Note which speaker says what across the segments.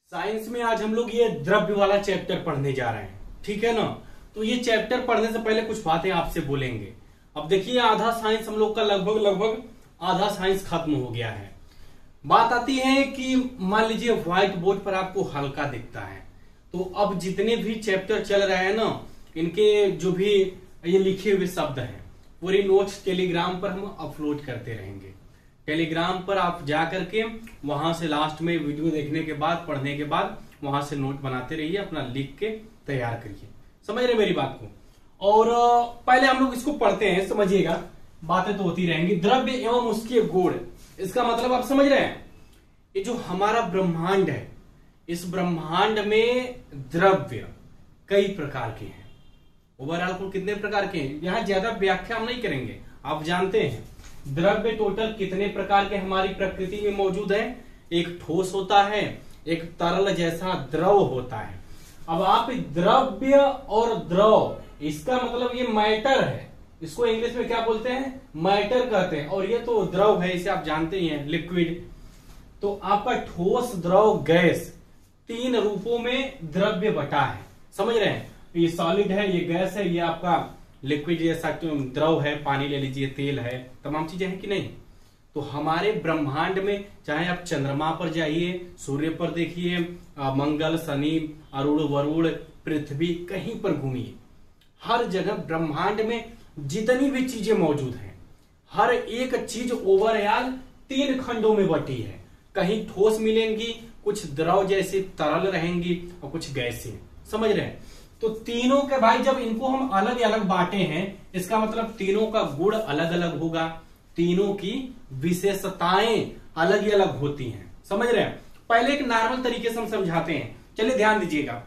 Speaker 1: Science में आज हम लोग ये द्रव्य वाला चैप्टर पढ़ने जा रहे हैं, ठीक है ना। तो ये चैप्टर पढ़ने से पहले कुछ बातें आपसे बोलेंगे। अब देखिए, आधा साइंस हम लोग का लगभग आधा साइंस खत्म हो गया है। बात आती है कि मान लीजिए व्हाइट बोर्ड पर आपको हल्का दिखता है, तो अब जितने भी चैप्टर चल रहे हैं ना, इनके जो भी ये लिखे हुए शब्द हैं पूरी नोट्स टेलीग्राम पर हम अपलोड करते रहेंगे। टेलीग्राम पर आप जा करके वहां से लास्ट में वीडियो देखने के बाद, पढ़ने के बाद वहां से नोट बनाते रहिए, अपना लिख के तैयार करिए। समझ रहे मेरी बात को। और पहले हम लोग इसको पढ़ते हैं, समझिएगा, बातें तो होती रहेंगी। द्रव्य एवं उसके गुण, इसका मतलब आप समझ रहे हैं, ये जो हमारा ब्रह्मांड है, इस ब्रह्मांड में द्रव्य कई प्रकार के हैं। ओवरऑल कुल कितने प्रकार के हैं, यहां ज्यादा व्याख्या हम नहीं करेंगे, आप जानते हैं द्रव्य टोटल कितने प्रकार के हमारी प्रकृति में मौजूद है। एक ठोस होता है, एक तरल जैसा द्रव होता है। अब आप द्रव्य और द्रव, इसका मतलब ये मैटर है, इसको इंग्लिश में क्या बोलते हैं, मैटर कहते हैं। और ये तो द्रव है, इसे आप जानते ही हैं, लिक्विड। तो आपका ठोस, द्रव, गैस, तीन रूपों में द्रव्य बटा है। समझ रहे हैं, ये सॉलिड है, ये गैस है, ये आपका लिक्विड जैसा द्रव है, पानी ले लीजिए, तेल है, तमाम चीजें हैं कि नहीं। तो हमारे ब्रह्मांड में चाहे आप चंद्रमा पर जाइए, सूर्य पर देखिए, मंगल, शनि, अरुण, वरुण, पृथ्वी, कहीं पर घूमिए, हर जगह ब्रह्मांड में जितनी भी चीजें मौजूद हैं, हर एक चीज ओवरऑल तीन खंडों में बटी है। कहीं ठोस मिलेंगी, कुछ द्रव जैसे तरल रहेंगी, और कुछ गैसें। समझ रहे हैं। तो तीनों के भाई जब इनको हम अलग अलग बांटे हैं, इसका मतलब तीनों का गुण अलग अलग होगा, तीनों की विशेषताएं अलग ही अलग होती हैं। समझ रहे हैं। पहले एक नॉर्मल तरीके से हम समझाते हैं, चलिए ध्यान दीजिएगा।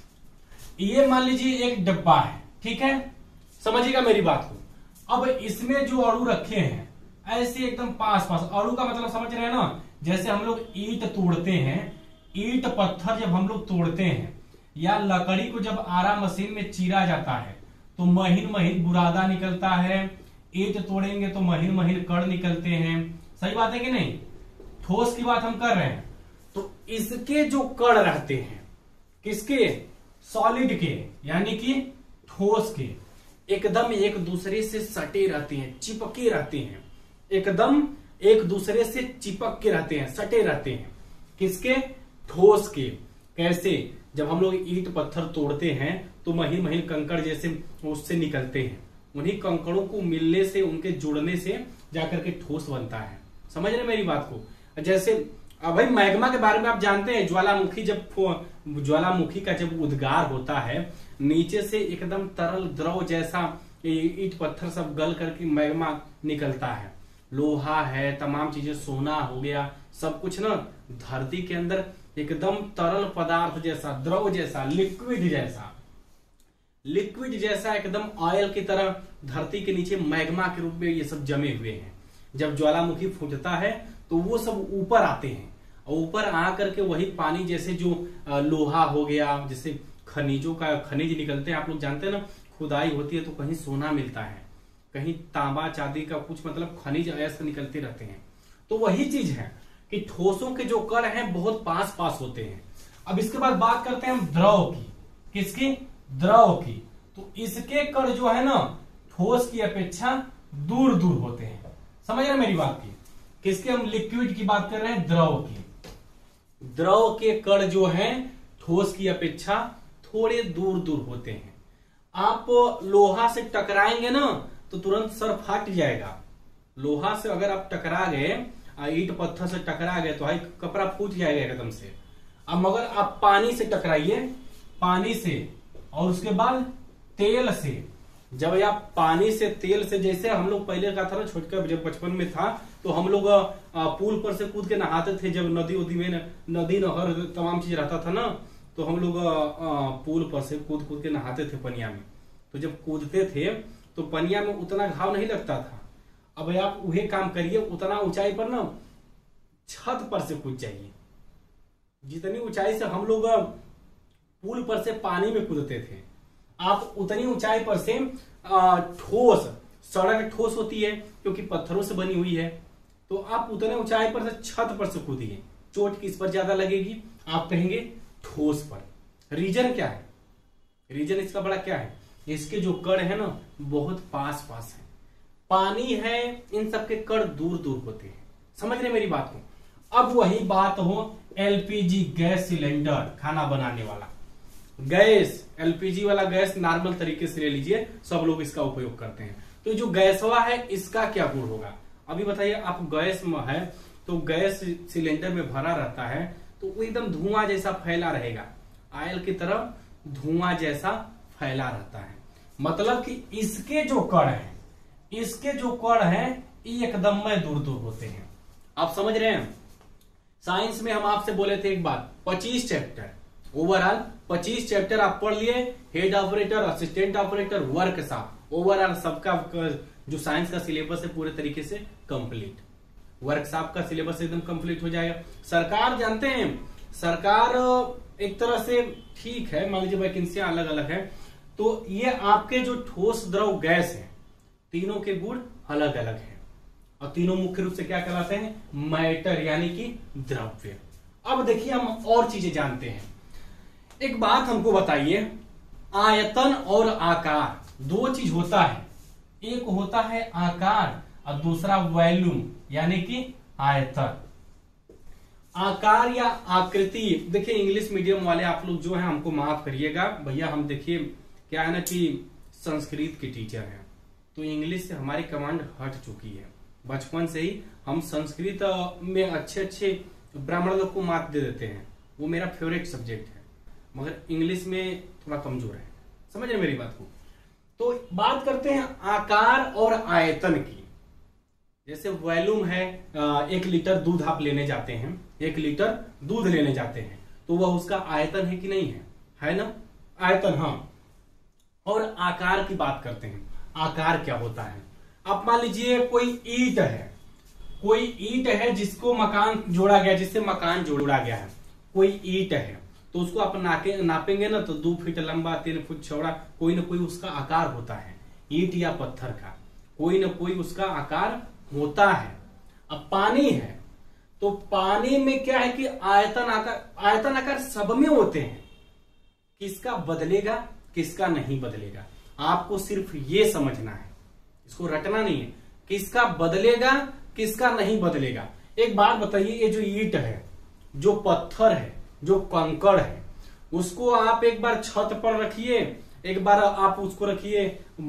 Speaker 1: ये मान लीजिए एक डब्बा है, ठीक है, समझिएगा मेरी बात को। अब इसमें जो अणु रखे हैं ऐसे एकदम पास पास, अणु का मतलब समझ रहे हैं ना, जैसे हम लोग ईंट तोड़ते हैं, ईंट पत्थर जब हम लोग तोड़ते हैं, या लकड़ी को जब आरा मशीन में चीरा जाता है तो महीन महीन बुरादा निकलता है, ईंट तोड़ेंगे तो महीन महीन कण निकलते हैं। सही बात है कि नहीं। ठोस की बात हम कर रहे हैं, तो इसके जो कण रहते हैं, किसके, सॉलिड के, यानी कि ठोस के, एकदम एक दूसरे से सटे रहते हैं, चिपके रहते हैं, एकदम एक दूसरे से चिपक के रहते हैं, सटे रहते हैं। किसके, ठोस के। कैसे, जब हम लोग ईंट पत्थर तोड़ते हैं तो महीन महीन कंकड़ जैसे उससे निकलते हैं, उन्हीं कंकड़ों को मिलने से, उनके जुड़ने से जाकर के ठोस बनता है। समझ रहे मेरी बात को। जैसे भाई मैग्मा के बारे में आप जानते हैं, ज्वालामुखी का जब उद्गार होता है, नीचे से एकदम तरल द्रव जैसा ईंट पत्थर सब गल करके मैग्मा निकलता है। लोहा है, तमाम चीजें, सोना हो गया, सब कुछ ना धरती के अंदर एकदम तरल पदार्थ जैसा, द्रव जैसा, लिक्विड जैसा एकदम ऑयल की तरह धरती के नीचे मैग्मा के रूप में ये सब जमे हुए हैं। जब ज्वालामुखी फूटता है तो वो सब ऊपर आते हैं, और ऊपर आकर के वही पानी जैसे जो लोहा हो गया, जैसे खनिज निकलते हैं। आप लोग जानते हैं ना, खुदाई होती है तो कहीं सोना मिलता है, कहीं तांबा चांदी का कुछ मतलब खनिज ऐसे निकलते रहते हैं। तो वही चीज है कि ठोसों के जो कण हैं बहुत पास पास होते हैं। अब इसके बाद बात करते हैं हम द्रव की। किसकी, द्रव की। तो इसके कण जो है ना, ठोस की अपेक्षा दूर दूर होते हैं। समझ रहे मेरी बात की। किसके, हम लिक्विड की बात कर रहे हैं, द्रव की। द्रव के कण जो हैं ठोस की अपेक्षा थोड़े दूर दूर होते हैं। आप लोहा से टकराएंगे ना तो तुरंत सर फट जाएगा। लोहा से अगर आप टकरा गए, ईंट पत्थर से टकरा गए तो भाई कपड़ा फूट जाएगा एकदम से। अब मगर आप पानी से टकराइए, पानी से, और उसके बाद तेल से। जब आप पानी से, तेल से, जैसे हम लोग पहले का था ना, छोटका जब बचपन में था तो हम लोग पुल पर से कूद के नहाते थे। जब नदी उदी में, नदी नहर तमाम चीज रहता था ना, तो हम लोग पुल पर से कूद कूद के नहाते थे पनिया में। तो जब कूदते थे तो पनिया में उतना घाव नहीं लगता था। अब आप वही काम करिए, उतना ऊंचाई पर ना छत पर से कूद जाइए। जितनी ऊंचाई से हम लोग पुल पर से पानी में कूदते थे, आप उतनी ऊंचाई पर से ठोस, सड़क ठोस होती है क्योंकि पत्थरों से बनी हुई है, तो आप उतने ऊंचाई पर से छत पर से कूदिए। चोट किस पर ज्यादा लगेगी? आप कहेंगे ठोस पर। रीजन क्या है? रीजन इसका बड़ा क्या है? इसके जो कण है ना बहुत पास पास है, पानी है, इन सबके कण दूर दूर होते हैं। समझ रहे मेरी बात को? अब वही बात हो एलपीजी गैस सिलेंडर, खाना बनाने वाला गैस, एलपीजी वाला गैस नॉर्मल तरीके से ले लीजिए, सब लोग इसका उपयोग करते हैं। तो जो गैसवा है इसका क्या गुण होगा? अभी बताइए, आप गैस में है तो गैस सिलेंडर में भरा रहता है तो वो एकदम धुआं जैसा फैला रहेगा, ऑयल की तरह धुआं जैसा फैला रहता है। मतलब कि इसके जो कण है, इसके जो कण है एकदम में दूर दूर होते हैं। आप समझ रहे हैं? साइंस में हम आपसे बोले थे एक बात, 25 चैप्टर, ओवरऑल 25 चैप्टर आप पढ़ लिए, head operator, assistant operator, workshop, overall सबका जो साइंस का सिलेबस है पूरे तरीके से कंप्लीट। वर्कशॉप का सिलेबस एकदम कंप्लीट हो जाएगा। सरकार जानते हैं, सरकार एक तरह से ठीक है, मान लीजिए वैकेंसियां अलग अलग है, तो ये आपके जो ठोस द्रव गैस है तीनों के गुण अलग अलग है और तीनों मुख्य रूप से क्या कहलाते हैं? मैटर, यानी कि द्रव्य। अब देखिए हम और चीजें जानते हैं। एक बात हमको बताइए, आयतन और आकार दो चीज होता है, एक होता है आकार और दूसरा वॉल्यूम यानी कि आयतन। आकार या आकृति, देखिए इंग्लिश मीडियम वाले आप लोग जो है हमको माफ करिएगा भैया, हम देखिए क्या है ना कि संस्कृत के टीचर हैं तो इंग्लिश से हमारी कमांड हट चुकी है। बचपन से ही हम संस्कृत में अच्छे अच्छे ब्राह्मण लोग को मार्क दे देते हैं, वो मेरा फेवरेट सब्जेक्ट है, मगर इंग्लिश में थोड़ा कमजोर है। समझ रहे मेरी बात को? तो बात करते हैं आकार और आयतन की। जैसे वॉल्यूम है, 1 लीटर दूध आप लेने जाते हैं, 1 लीटर दूध लेने जाते हैं तो वह उसका आयतन है कि नहीं है? है ना, आयतन। हाँ, और आकार की बात करते हैं, आकार क्या होता है? आप मान लीजिए कोई ईंट है, कोई ईंट है जिसको मकान जोड़ा गया, जिससे मकान जोड़ा गया है, कोई ईंट है तो उसको आप नापेंगे ना तो 2 फीट लंबा, 3 फुट चौड़ा, कोई ना कोई उसका आकार होता है। ईंट या पत्थर का कोई ना कोई उसका आकार होता है। अब पानी है तो पानी में क्या है कि आयतन आकार सब में होते हैं, किसका बदलेगा किसका नहीं बदलेगा, आपको सिर्फ ये समझना है, इसको रटना नहीं है, किसका बदलेगा किसका नहीं बदलेगा। एक बात बताइए, ये जो ईंट है, जो पत्थर है, जो कंकड़ है, उसको आप एक बार छत पर रखिए, एक बार आप उसको रखिए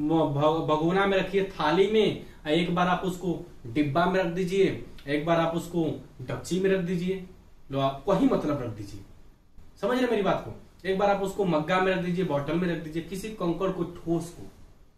Speaker 1: भगोना में रखिए, थाली में, एक बार आप उसको डिब्बा में रख दीजिए, एक बार आप उसको डक्ची में रख दीजिए, लो आप कहीं मतलब रख दीजिए। समझ रहे मेरी बात को? एक बार आप उसको मग्गा में रख दीजिए, बॉटल में रख दीजिए, किसी कंकड़ को, ठोस को,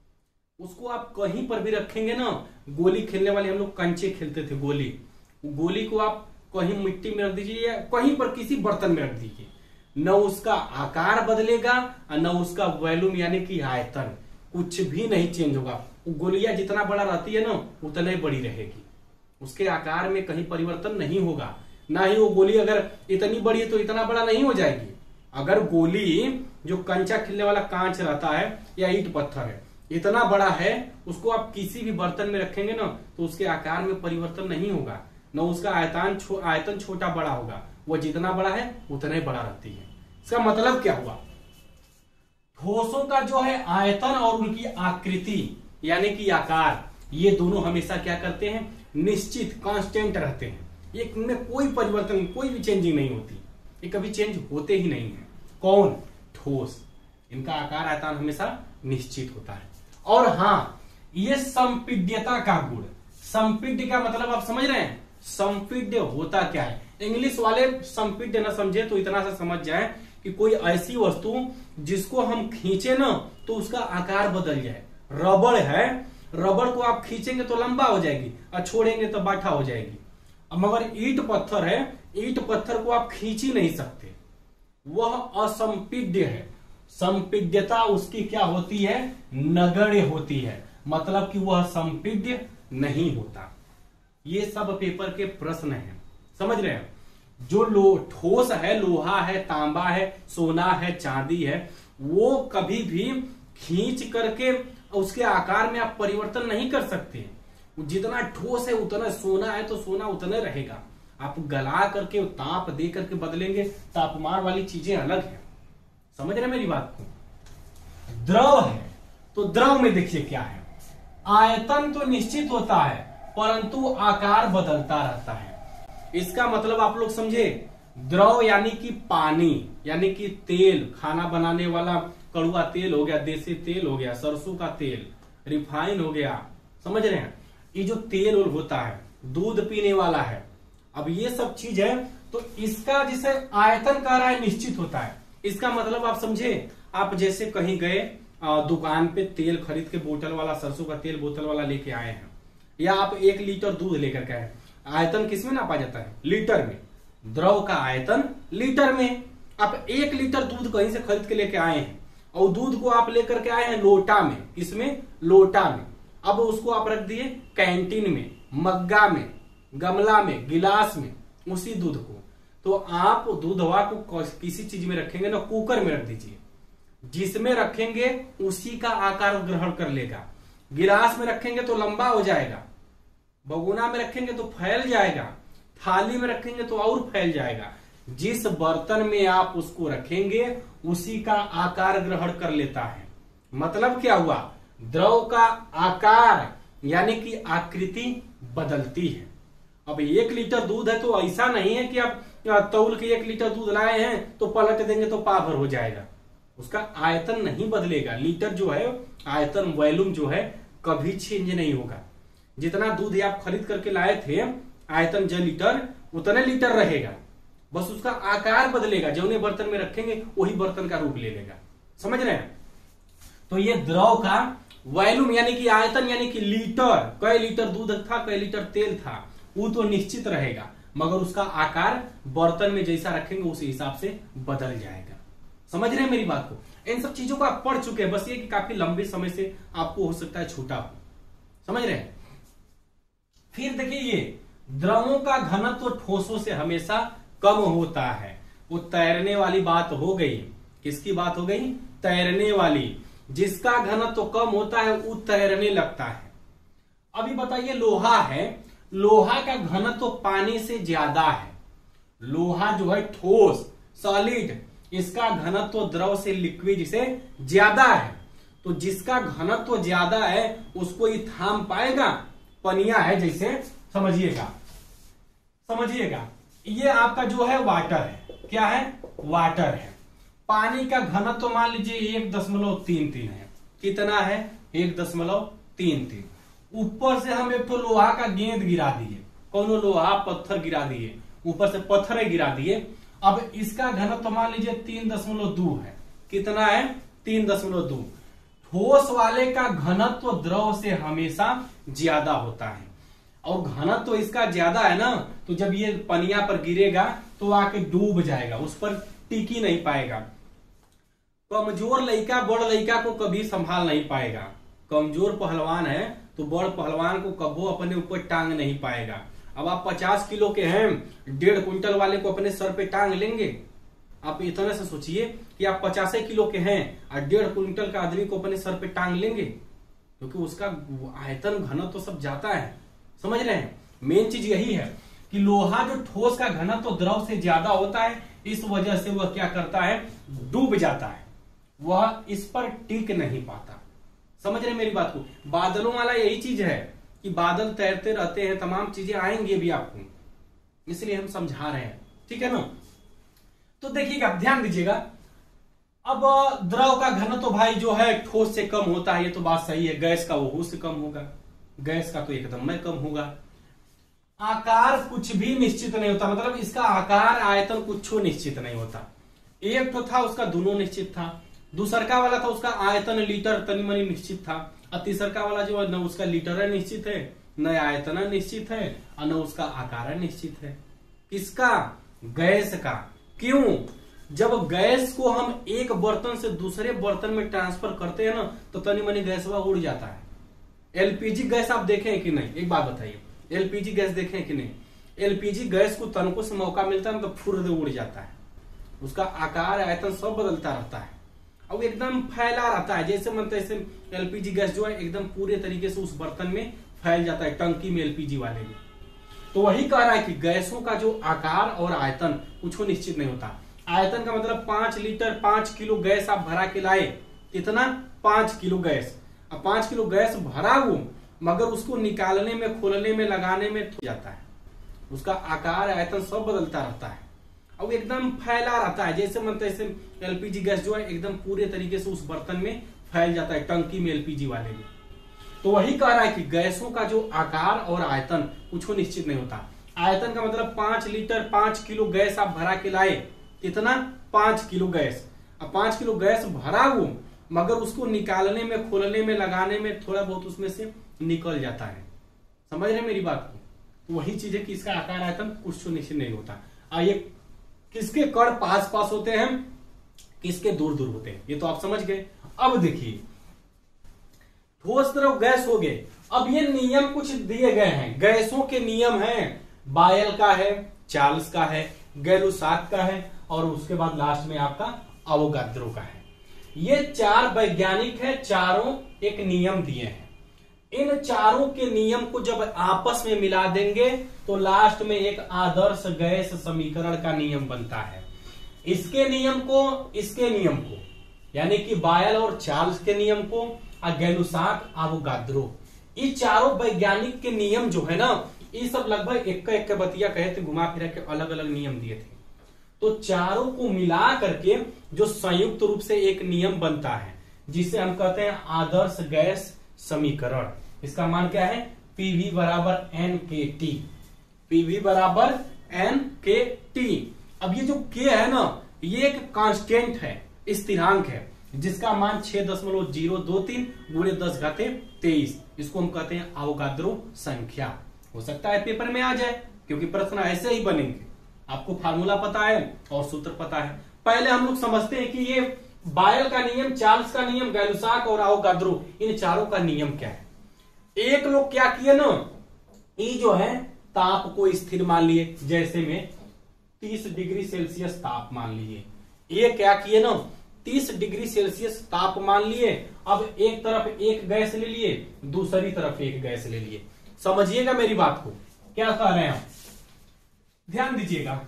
Speaker 1: उसको आप कहीं पर भी रखेंगे ना, गोली खेलने वाले हम लोग कंचे खेलते थे, गोली को आप कहीं मिट्टी में रख दीजिए या कहीं पर किसी बर्तन में रख दीजिए, न उसका आकार बदलेगा और न उसका वॉल्यूम यानी कि आयतन, कुछ भी नहीं चेंज होगा। गोलियां जितना बड़ा रहती है ना उतना ही बड़ी रहेगी, उसके आकार में कहीं परिवर्तन नहीं होगा। ना ही वो गोली अगर इतनी बड़ी है तो इतना बड़ा नहीं हो जाएगी। अगर गोली जो कंचा खिलने वाला कांच रहता है या ईंट पत्थर है इतना बड़ा है, उसको आप किसी भी बर्तन में रखेंगे ना तो उसके आकार में परिवर्तन नहीं होगा, न उसका आयतन छोटा बड़ा होगा, वो जितना बड़ा है उतना ही बड़ा रहती है। इसका मतलब क्या हुआ? ठोसों का जो है आयतन और उनकी आकृति यानी कि आकार, ये दोनों हमेशा क्या करते हैं? निश्चित, कांस्टेंट रहते हैं, ये इनमें कोई परिवर्तन, कोई भी चेंजिंग नहीं होती, ये कभी चेंज होते ही नहीं है। कौन? ठोस, इनका आकार आयतन हमेशा निश्चित होता है। और हाँ, ये संपीड्यता का गुण, संपीड्य का मतलब आप समझ रहे हैं? संपीड्य होता क्या है? इंग्लिश वाले संपीड्य ना समझे तो इतना सा समझ जाए कि कोई ऐसी वस्तु जिसको हम खींचे ना तो उसका आकार बदल जाए। रबड़ है, रबड़ को आप खींचेंगे तो लंबा हो जाएगी और छोड़ेंगे तो बाठा हो जाएगी। मगर ईंट पत्थर है, ईंट पत्थर को आप खींच ही नहीं सकते, वह असंपीड्य है। संपीड्यता उसकी क्या होती है? नगण्य होती है, मतलब कि वह संपीड्य नहीं होता। ये सब पेपर के प्रश्न हैं, समझ रहे हैं? जो ठोस है, लोहा है, तांबा है, सोना है, चांदी है, वो कभी भी खींच करके उसके आकार में आप परिवर्तन नहीं कर सकते। जितना ठोस है उतना, सोना है तो सोना उतना रहेगा, आप गला करके ताप दे करके बदलेंगे, तापमान वाली चीजें अलग है। समझ रहे मेरी बात को? द्रव है तो द्रव में देखिए क्या है, आयतन तो निश्चित होता है परंतु आकार बदलता रहता है। इसका मतलब आप लोग समझे, द्रव यानी कि पानी, यानी कि तेल, खाना बनाने वाला कड़ुआ तेल हो गया, देसी तेल हो गया, सरसों का तेल, रिफाइन हो गया, समझ रहे हैं? ये जो तेल होता है, दूध पीने वाला है, अब ये सब चीज है तो इसका जिसे आयतन कह रहा है निश्चित होता है। इसका मतलब आप समझे, आप जैसे कहीं गए दुकान पे तेल खरीद के बोतल वाला, सरसों का तेल बोतल वाला लेके आए हैं, या आप 1 लीटर दूध लेकर के आए, आयतन किसमें नापा जाता है? लीटर में। द्रव का आयतन लीटर में। आप 1 लीटर दूध कहीं से खरीद के लेके आए हैं और दूध को आप लेकर के आए हैं लोटा में, किसमें? लोटा में। अब उसको आप रख दिए कैंटीन में, मग्गा में, गमला में, गिलास में, उसी दूध को। तो आप दूधवा को किसी चीज में रखेंगे ना, कुकर में रख दीजिए, जिसमें रखेंगे उसी का आकार ग्रहण कर लेगा। गिलास में रखेंगे तो लंबा हो जाएगा, भगोना में रखेंगे तो फैल जाएगा, थाली में रखेंगे तो और फैल जाएगा। जिस बर्तन में आप उसको रखेंगे उसी का आकार ग्रहण कर लेता है। मतलब क्या हुआ? द्रव का आकार यानी कि आकृति बदलती है। अब 1 लीटर दूध है तो ऐसा नहीं है कि आप तौल के 1 लीटर दूध लाए हैं तो पलट देंगे तो पाभर हो जाएगा। उसका आयतन नहीं बदलेगा। लीटर जो है, आयतन वॉल्यूम जो है कभी चेंज नहीं होगा। जितना दूध आप खरीद करके लाए थे, आयतन जो लीटर, उतने लीटर रहेगा, बस उसका आकार बदलेगा। जौने बर्तन में रखेंगे वही बर्तन का रूप ले लेगा। समझ रहे हैं? तो ये द्रव का वॉल्यूम यानी कि आयतन यानी कि लीटर, कई लीटर दूध था, कई लीटर तेल था, वो तो निश्चित रहेगा, मगर उसका आकार बर्तन में जैसा रखेंगे उसी हिसाब से बदल जाएगा। समझ रहे हैं मेरी बात को? इन सब चीजों को आप पढ़ चुके हैं, बस ये कि काफी लंबे समय से आपको हो सकता है छूटा हो। समझ रहे हैं? फिर देखिए, ये द्रवों का घनत्व ठोसों से हमेशा कम होता है। वो तैरने वाली बात हो गई। किसकी बात हो गई? तैरने वाली। जिसका घनत्व कम होता है वो तैरने लगता है। अभी बताइए, लोहा है, लोहा का घनत्व पानी से ज्यादा है। लोहा जो है ठोस, सॉलिड, इसका घनत्व द्रव से लिक्विड से ज्यादा है। तो जिसका घनत्व ज्यादा है उसको ये थाम पाएगा। पनिया है जैसे, समझिएगा, ये आपका जो है वाटर है। क्या है? वाटर है। पानी का घनत्व मान लीजिए 1.33 है। कितना है? 1.33। ऊपर से हम एक तो लोहा का गेंद गिरा दिए, कौनो लोहा पत्थर गिरा दिए, ऊपर से पत्थर गिरा दिए। अब इसका घनत्व मान लीजिए 3.2 है। कितना है? 3.2। ठोस वाले का घनत्व द्रव से हमेशा ज्यादा होता है, और घनत्व इसका ज्यादा है ना, तो जब ये पनिया पर गिरेगा तो आके डूब जाएगा, उस पर टिक ही नहीं पाएगा। कमजोर लड़का बड़ लड़का को कभी संभाल नहीं पाएगा। कमजोर पहलवान है तो बड़ पहलवान को कबो अपने ऊपर टांग नहीं पाएगा। अब आप 50 किलो के हैं, 1.5 क्विंटल वाले को अपने सर पे टांग लेंगे? आप इतने से सोचिए कि आप 50 किलो के हैं और 1.5 क्विंटल का आदमी को अपने सर पे टांग लेंगे, क्योंकि उसका आयतन घनत्व तो सब जाता है। समझ रहे हैं? मेन चीज यही है कि लोहा जो ठोस का घनत्व द्रव से ज्यादा होता है, इस वजह से वह क्या करता है? डूब जाता है, वह इस पर टिक नहीं पाता। समझ रहे हैं मेरी बात को? बादलों वाला यही चीज है कि बादल तैरते रहते हैं, तमाम चीजें आएंगी भी आपको, इसलिए हम समझा रहे हैं। ठीक है ना? तो देखिएगा, ध्यान दीजिएगा। अब द्रव का घनत्व भाई जो है ठोस से कम होता है, ये तो बात सही है। गैस का वो से कम होगा, गैस का तो एकदम में कम होगा। आकार कुछ भी निश्चित नहीं होता, मतलब इसका आकार आयतन कुछ निश्चित नहीं होता। एक तो था उसका दोनों निश्चित था, दूसरका वाला था उसका आयतन लीटर तनी मनी निश्चित था, और तीसरका वाला जो है न उसका लीटर निश्चित है, न आयतन निश्चित है, और न उसका आकार निश्चित है। किसका? गैस का। क्यों? जब गैस को हम एक बर्तन से दूसरे बर्तन में ट्रांसफर करते हैं ना, तो तनी मनी गैस वह उड़ जाता है। एलपीजी गैस आप देखे हैं कि नहीं? एक बात बताइए, एलपीजी गैस देखे हैं कि नहीं? एलपीजी गैस को तनको से मौका मिलता है तो फुर्र उड़ जाता है, उसका आकार आयतन सब बदलता रहता है, और एकदम फैला रहता है। जैसे मन तैसे एलपीजी गैस जो है एकदम पूरे तरीके से उस बर्तन में फैल जाता है, टंकी में, एलपीजी वाले में। तो वही कह रहा है कि गैसों का जो आकार और आयतन कुछ निश्चित नहीं होता। आयतन का मतलब 5 लीटर 5 किलो गैस आप भरा के लाए, कितना 5 किलो गैस। अब 5 किलो गैस भरा वो, मगर उसको निकालने में, खोलने में, लगाने में जाता है, उसका आकार आयतन सब बदलता रहता है और एकदम फैला रहता है। जैसे मतलब ऐसे एलपीजी गैस जो है एकदम पूरे तरीके से उस बर्तन में फैल जाता है, टंकी में, एलपीजी वाले में। तो वही कह रहा है कि गैसों का जो आकार और आयतन कुछ निश्चित नहीं होता। आयतन का मतलब 5 लीटर 5 किलो गैस आप भरा के लाए, कितना 5 किलो गैस। अब 5 किलो गैस भरा वो, मगर उसको निकालने में, खोलने में, लगाने में थोड़ा बहुत उसमें से निकल जाता है। समझ रहे मेरी बात को? तो वही चीज है कि इसका आकार आयतन कुछ निश्चित नहीं होता। ये किसके कण पास पास होते हैं, किसके दूर दूर होते हैं, ये तो आप समझ गए। अब देखिए, ठोस तरफ गैस हो गए। अब ये नियम कुछ दिए गए हैं, गैसों के नियम हैं। बायल का है, चार्ल्स का है, गै-लुसाक का है और उसके बाद लास्ट में आपका अवोगाद्रो का है। ये 4 वैज्ञानिक है, चारों एक नियम दिए हैं। इन चारों के नियम को जब आपस में मिला देंगे तो लास्ट में एक आदर्श गैस समीकरण का नियम बनता है। इसके नियम को, इसके नियम को, यानी कि बायल और चार्ल्स के नियम को, गै-लुसाक, अवोगाद्रो, ये चारों वैज्ञानिक के नियम जो है ना, ये सब लगभग एक बतिया कहे थे, घुमा फिरा के अलग अलग नियम दिए थे। तो चारों को मिला करके जो संयुक्त रूप से एक नियम बनता है, जिसे हम कहते हैं आदर्श गैस समीकरण। इसका मान क्या है, PV बराबर NKT। PV बराबर NKT। अब ये जो K है ना, ये एक कांस्टेंट है, स्थिरांक है, जिसका मान 6.023 गुणे 10 घाते 23। इसको हम कहते हैं अवोगाद्रो संख्या। हो सकता है पेपर में आ जाए, क्योंकि प्रश्न ऐसे ही बनेंगे। आपको फार्मूला पता है और सूत्र पता है। पहले हम लोग समझते हैं कि ये बायल का नियम, चार्ल्स का नियम, गै-लुसाक और अवोगाद्रो, इन चारों का नियम क्या है। एक लोग क्या किए ना, ये जो है ताप को स्थिर मान लिए, जैसे में 30 डिग्री सेल्सियस ताप मान लिए। ये क्या किए ना, 30 डिग्री सेल्सियस ताप मान लिए। अब एक तरफ एक गैस ले लिए, दूसरी तरफ एक गैस ले लिए। समझिएगा मेरी बात को, क्या कह रहे हैं हम, ध्यान दीजिएगा।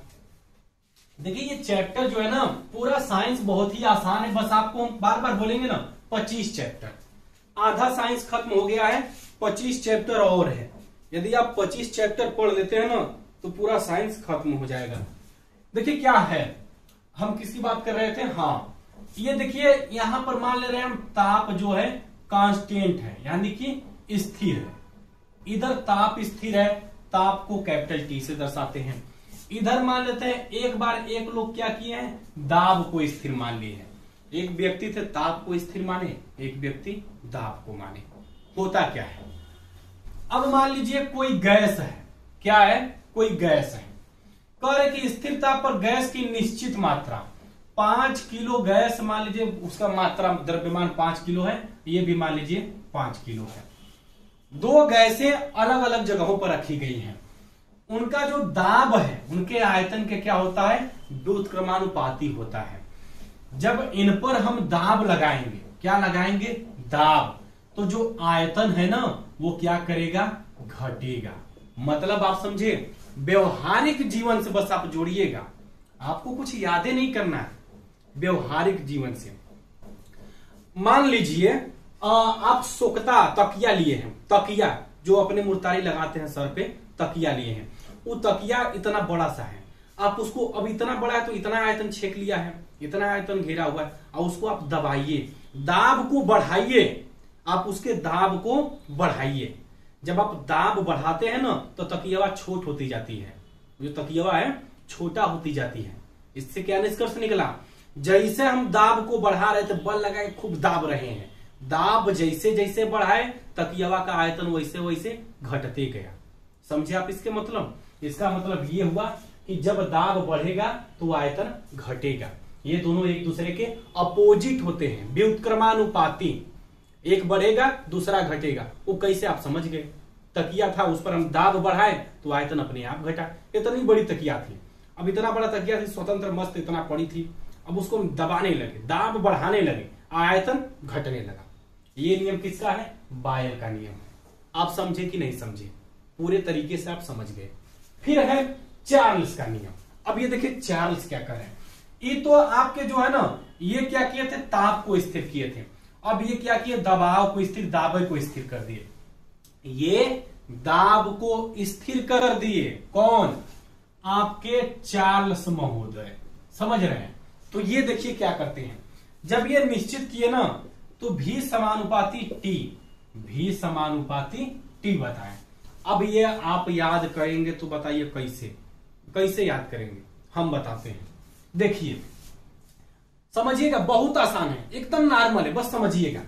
Speaker 1: देखिए ये चैप्टर जो है ना, पूरा साइंस बहुत ही आसान है। बस आपको बार बार बोलेंगे ना, 25 चैप्टर, आधा साइंस खत्म हो गया है, 25 चैप्टर और है। यदि आप 25 चैप्टर पढ़ लेते हैं ना, तो पूरा साइंस खत्म हो जाएगा। देखिए क्या है, हम किसकी बात कर रहे थे, हाँ ये देखिए यहां पर मान ले रहे हैं हम, ताप जो है कांस्टेंट है, यानी कि स्थिर है। इधर ताप स्थिर है, ताप को कैपिटल T से दर्शाते हैं। इधर मान लेते हैं, एक बार एक लोग क्या किए हैं, दाब को स्थिर मान लिए हैं। एक व्यक्ति थे ताप को स्थिर माने, एक व्यक्ति दाब को माने। होता क्या है, अब मान लीजिए कोई गैस है, क्या है, कोई गैस है, कह रहे कि स्थिर ताप पर गैस की निश्चित मात्रा 5 किलो गैस, मान लीजिए उसका मात्रा द्रव्यमान 5 किलो है, ये भी मान लीजिए 5 किलो है। दो गैसें अलग अलग जगहों पर रखी गई हैं। उनका जो दाब है, उनके आयतन के क्या होता है, व्युत्क्रमानुपाती होता है। जब इन पर हम दाब लगाएंगे, क्या लगाएंगे, दाब, तो जो आयतन है ना, वो क्या करेगा, घटेगा। मतलब आप समझे, व्यवहारिक जीवन से बस आप जोड़िएगा, आपको कुछ यादें नहीं करना है। व्यवहारिक जीवन से मान लीजिए आप सोकता तकिया लिए हैं, तकिया जो अपने मुर्तारी लगाते हैं सर पे, तकिया लिए हैं। वो तकिया इतना बड़ा सा है, आप उसको, अब इतना बड़ा है तो इतना आयतन छेक लिया है, इतना आयतन घेरा हुआ है, और उसको आप दबाइए, दाब को बढ़ाइए, आप उसके दाब को बढ़ाइए। जब आप दाब बढ़ाते हैं ना, तो तकिया छोट होती जाती है, जो तकिया है छोटा होती जाती है। इससे क्या निष्कर्ष निकला, जैसे हम दाब को बढ़ा रहे थे, बल लगाए खूब दाब रहे हैं, दाब जैसे जैसे बढ़ाए, तकिया का आयतन वैसे वैसे घटते गया। समझे आप इसके मतलब, इसका मतलब ये हुआ कि जब दाब बढ़ेगा तो आयतन घटेगा। ये दोनों एक दूसरे के अपोजिट होते हैं, व्युत्क्रमानुपाती। एक बढ़ेगा दूसरा घटेगा। वो कैसे, आप समझ गए। तकिया था, उस पर हम दाब बढ़ाए तो आयतन अपने आप घटा। इतनी बड़ी तकिया थी, अब इतना बड़ा तकिया थी, स्वतंत्र मस्त इतना पड़ी थी, अब उसको हम दबाने लगे, दाब बढ़ाने लगे, आयतन घटने लगा। ये नियम किसका है, बायल का नियम है। आप समझे कि नहीं समझे, पूरे तरीके से आप समझ गए। फिर है चार्ल्स का नियम। अब ये देखिए चार्ल्स क्या कर रहे हैं, ये तो आपके जो है ना, ये क्या किए थे, ताप को स्थिर किए थे। अब ये क्या किए, दबाव को स्थिर, दाबे को स्थिर कर दिए। ये दाब को स्थिर कर दिए, कौन, आपके चार्ल्स महोदय, समझ रहे हैं। तो ये देखिए क्या करते हैं, जब ये निश्चित किए ना, तो V समानुपाती T, V समानुपाती T बताएं। अब ये आप याद करेंगे तो बताइए कैसे, कैसे याद करेंगे, हम बताते हैं। देखिए समझिएगा, बहुत आसान है, एकदम नॉर्मल है, बस समझिएगा।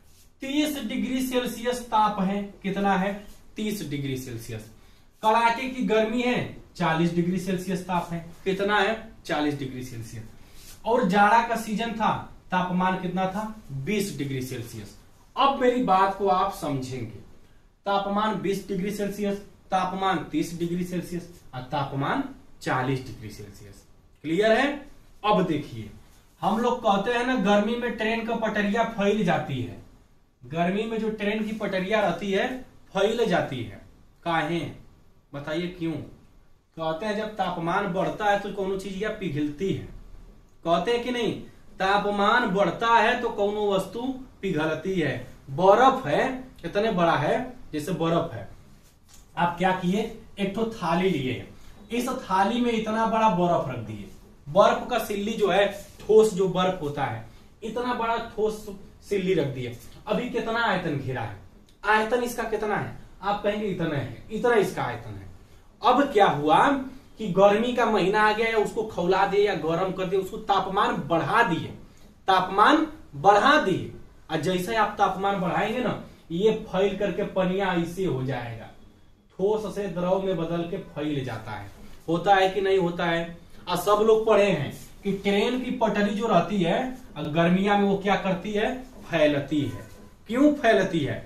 Speaker 1: 30 डिग्री सेल्सियस ताप है, कितना है, 30 डिग्री सेल्सियस। कड़ाके की गर्मी है, 40 डिग्री सेल्सियस ताप है, कितना है, 40 डिग्री सेल्सियस। और जाड़ा का सीजन था, तापमान कितना था, 20 डिग्री सेल्सियस। अब मेरी बात को आप समझेंगे, तापमान 20 डिग्री सेल्सियस, तापमान 30 डिग्री सेल्सियस और तापमान 40 डिग्री सेल्सियस। क्लियर है। अब देखिए, हम लोग कहते हैं ना, गर्मी में ट्रेन का पटरिया फैल जाती है, गर्मी में जो ट्रेन की पटरिया रहती है फैल जाती है, काहे, बताइए क्यों। कहते हैं जब तापमान बढ़ता है तो कोनो चीज या पिघलती है, कहते हैं कि नहीं, तापमान बढ़ता है तो कोनो वस्तु पिघलती है। बर्फ है, कितने बड़ा है, जैसे बर्फ है, आप क्या किए, एक तो थाली लिए, इस थाली में इतना बड़ा बर्फ रख दिए, बर्फ का सिल्ली जो है, ठोस जो बर्फ होता है, इतना बड़ा ठोस सिल्ली रख दिए। अभी कितना आयतन घेरा है, आयतन इसका कितना है, आप कहेंगे इतना है, इतना इसका आयतन है। अब क्या हुआ कि गर्मी का महीना आ गया, या उसको खौला दिए या गर्म कर दिए, उसको तापमान बढ़ा दिए, तापमान बढ़ा दिए। और जैसे आप तापमान बढ़ाएंगे ना, ये फैल करके पनिया ऐसे हो जाएगा, ठोस से द्रव में बदल के फैल जाता है। होता है कि नहीं होता है। और सब लोग पढ़े हैं कि ट्रेन की पटरी जो रहती है गर्मिया में, वो क्या करती है, फैलती है। क्यों फैलती है,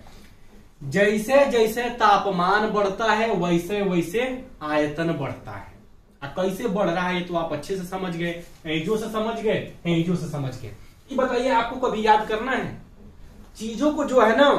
Speaker 1: जैसे जैसे तापमान बढ़ता है वैसे वैसे आयतन बढ़ता है। कैसे बढ़ रहा है ये तो आप अच्छे से समझ गए, एजो से समझ गए, एजो से समझ गए। ये बताइए, आपको कभी याद करना है, चीजों को जो है ना